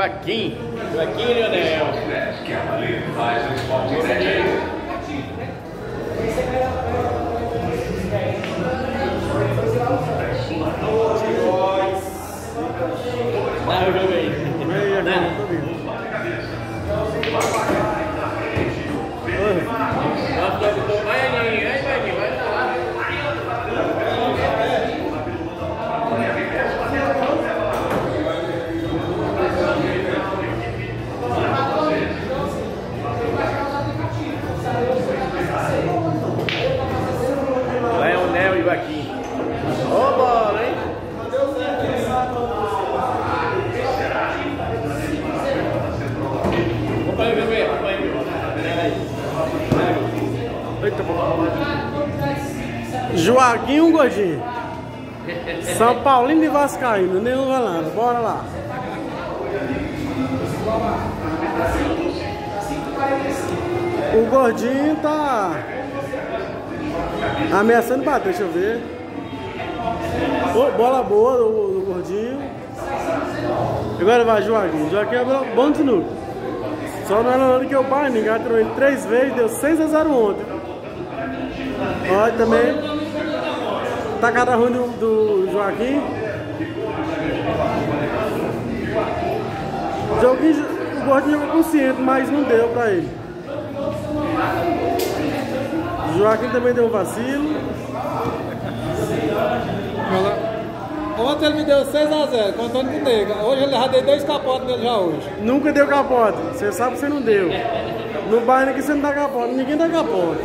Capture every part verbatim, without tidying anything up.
Joaquim. Joaquim e Leonel. Não, eu joguei. Leonel e Joaquim. Ô bola, hein? Joaquim e um Gordinho. São Paulino e Vascaíno, nenhum valando. Bora lá. O Gordinho tá ameaçando bater, deixa eu ver. Oh, bola boa do, do Gordinho. Agora vai Joaquim. Joaquim é bom de novo. Só não era hora que o pai, ninguém atirou ele três vezes, deu seis a zero ontem. Olha também. Tacada ruim do, do Joaquim. Joguinho, o Gordinho jogou consciente, mas não deu pra ele. Joaquim também deu um vacilo. Ontem ele me deu seis a zero, contando com o Nega. Hoje ele já deu dois capotes nele já hoje. Nunca deu capote, você sabe que você não deu. No bairro aqui você não dá capote, ninguém dá capote.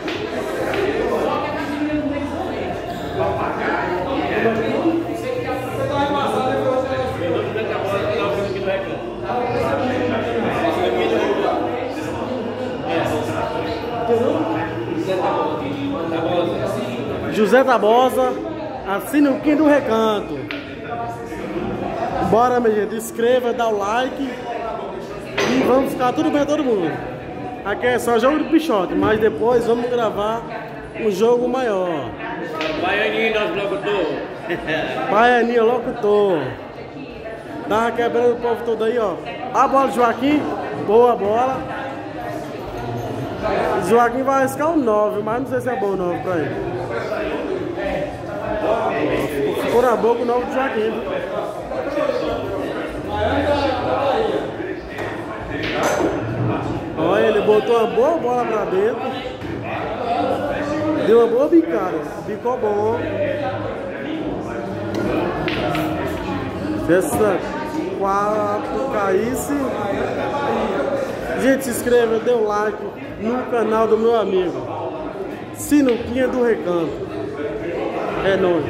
José Tabosa, a sinuquinha do recanto. Bora, minha gente, inscreva, dá o like e vamos ficar tudo bem todo mundo. Aqui é só jogo de pichote, mas depois vamos gravar um jogo maior. Baianinho, nosso locutor. Baianinho, locutor. Tá quebrando o povo todo aí, ó. A bola do Joaquim, boa bola. Joaquim vai arriscar um nove, mas não sei se é bom o nove pra ele. Ficou na boca o nove do Joaquim. Olha, ele botou uma boa bola pra dentro. Deu uma boa bicada. Ficou bom. Se essa quatro caísse. Gente, se inscreva, dê um like no canal do meu amigo Sinuquinha do Recanto. É nóis.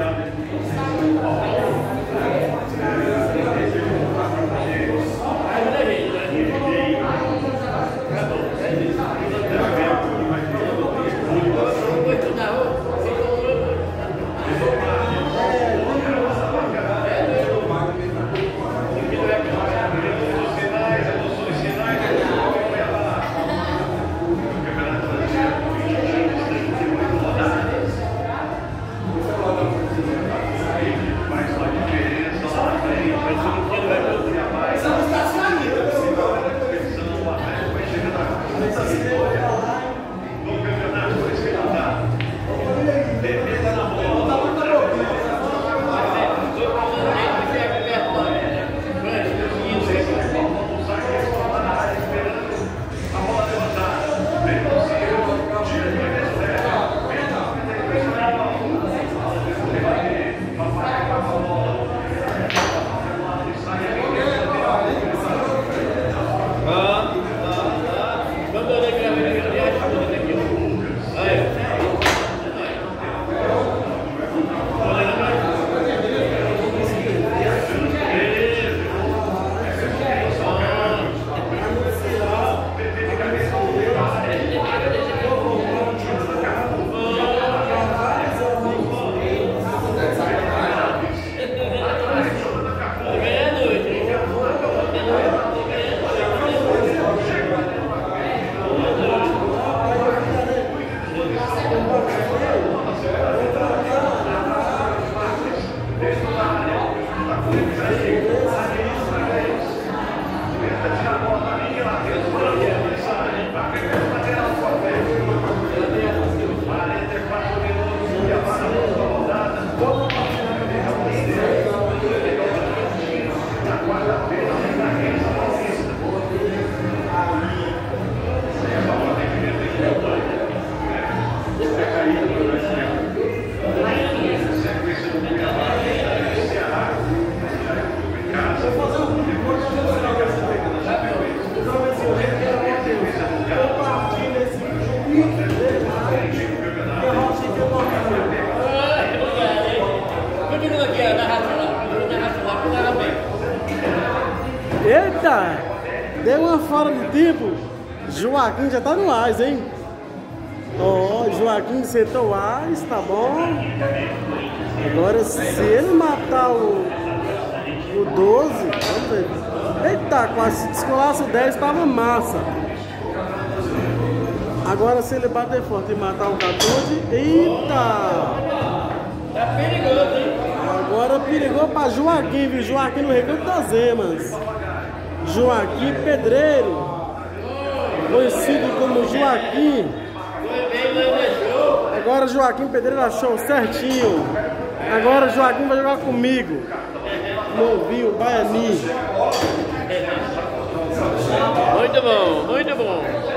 Eita! Deu uma fora de tempo. Joaquim já tá no Ás, hein? Ó, oh, Joaquim sentou o Ás, tá bom? Agora, se ele matar o, o doze, vamos ver. Eita, quase se descolasse o dez, tava massa. Agora, se ele bater forte e matar o quatorze, eita! Tá perigoso, hein? Agora perigou pra Joaquim, viu? Joaquim no Recanto das Emas. Joaquim Pedreiro, conhecido como Joaquim. Agora Joaquim Pedreiro achou certinho. Agora Joaquim vai jogar comigo. Novinho, Baiani. Muito bom, muito bom.